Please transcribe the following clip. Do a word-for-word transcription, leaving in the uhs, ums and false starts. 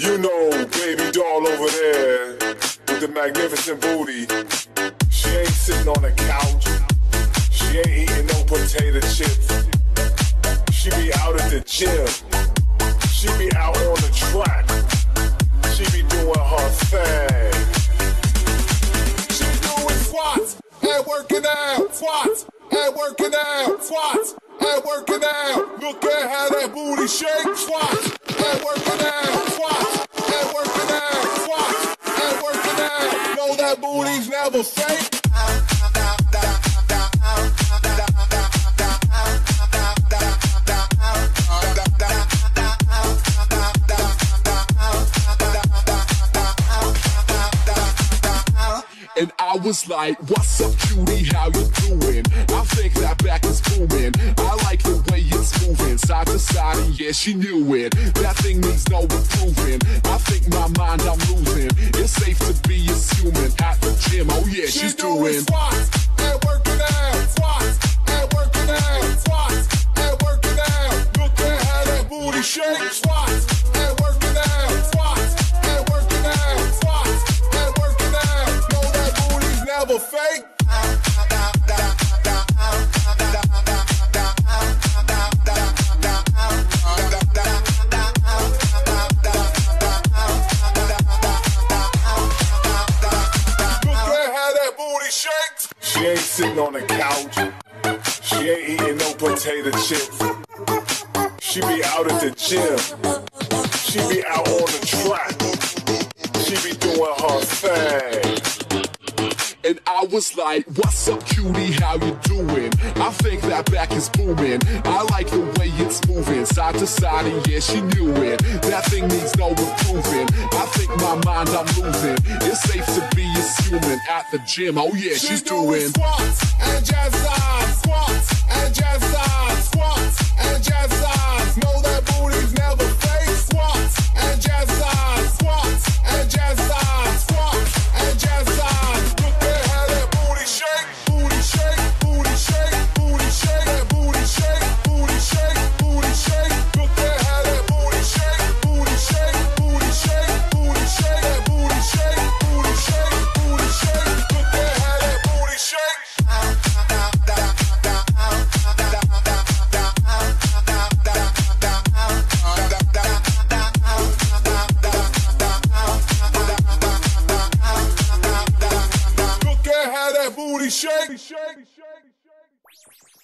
You know, baby doll over there with the magnificent booty. She ain't sitting on the couch. She ain't eating no potato chips. She be out at the gym. She be out on the track. She be doing her thing. She doing squats and working out. Squats and working out. Squats and working out. Look at how that booty shakes. Squats and working out. Squats and working out. Squats and working out. Know that booty's never fake. And I was like, what's up, cutie, how you doing? I think that back is booming. I like the way it's moving, side to side, and yeah, she knew it. That thing needs no improving. I think my mind I'm losing. It's safe to be assuming at the gym, oh yeah, she's, she's doing, doing squats and working out, squats and working out, squats and working out. Look at how that booty shakes. Squats and working out, squats and working out, squats and working out. Know that booty's never fake. She ain't sitting on the couch. She ain't eating no potato chips. She be out at the gym. She be out on the track. She be doing her thing. And I was like, what's up, cutie, how you doing? I think that back is booming. I like the way it's moving, side to side, and yeah, she knew it. That thing needs no improving. I think my mind I'm losing. It's safe to be assuming at the gym, oh yeah, she's, she's doing, doing squats and jazzercise, squats and jazzercise, squats and jazzercise. Know that booty's never fake. Squats and jazzercise, squats and jazzercise, squats and jazzercise. Look at how that booty shake, booty shake, booty shake, booty shake, that booty shake, booty shake, booty shake. Look at how that booty shake, booty shake, booty shake, booty shake, that booty shake, booty shake, booty shake. Look at how that booty shake. Look at how that booty shake.